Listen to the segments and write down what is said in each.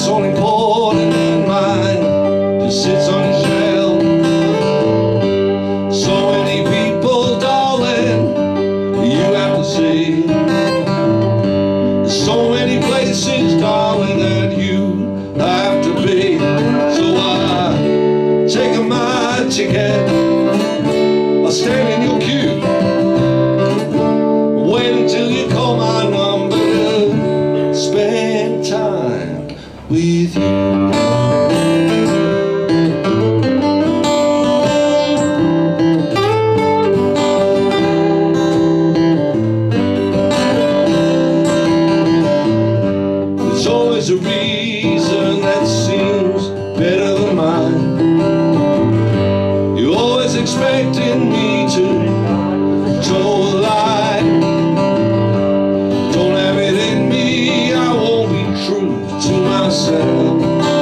that's all important in mine just sits on your shelf. So many people, darling, you have to see. There's so many places, darling, that you have to be. So I take my ticket, I'll stand in your queue, wait until you call my number to spend time with you. There's always a reason that seems better than mine. You're always expecting me to toe the line. Don't have it in me, I won't be true to myself.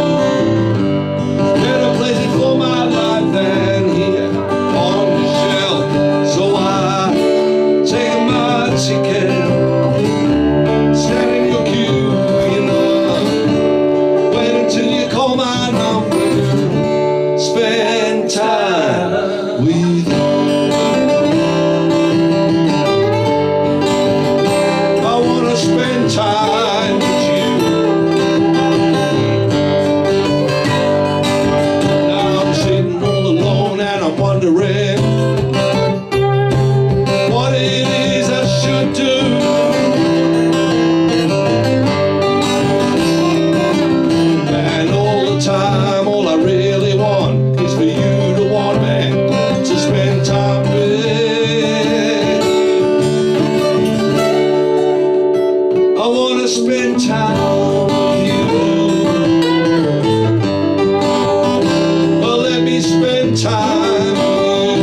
Better places for my life than here on the shelf. So I take my ticket, stand in your queue, you know, wait until you call my number, spend time with you. I wanna spend time with you. Now I'm sitting all alone and I'm wondering what it is I should do. And all the time, all I really want is for you to want me to spend time with. I wanna spend time with you. Well, let me spend time with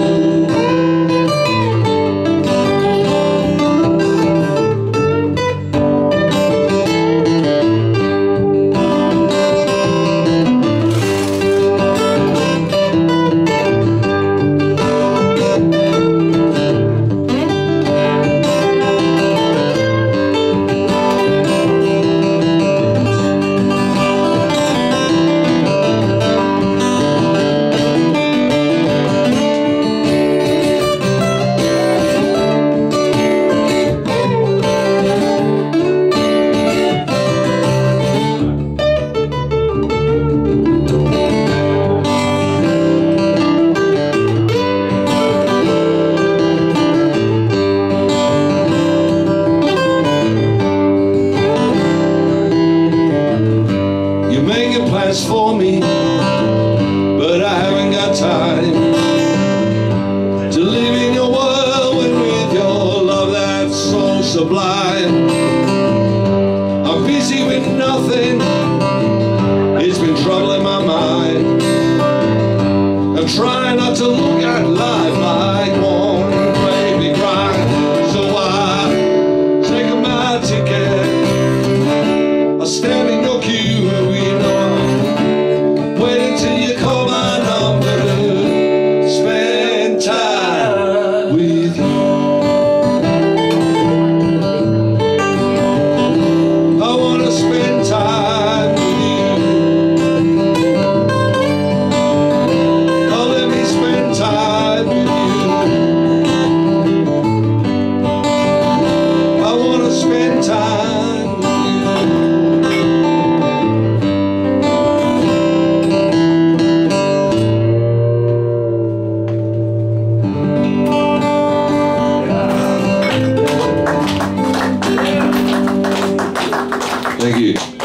plans for me, but I haven't got time to live in your world and with your love that's so sublime. I'm busy with nothing, it's been troubling my mind. I'm trying not to look at life like one baby grind. So I take my ticket, I stand in your queue, you know, wait until you call my number to spend time with you. I wanna spend time with you. Oh, let me spend time with you. I wanna spend time with you. Thank you.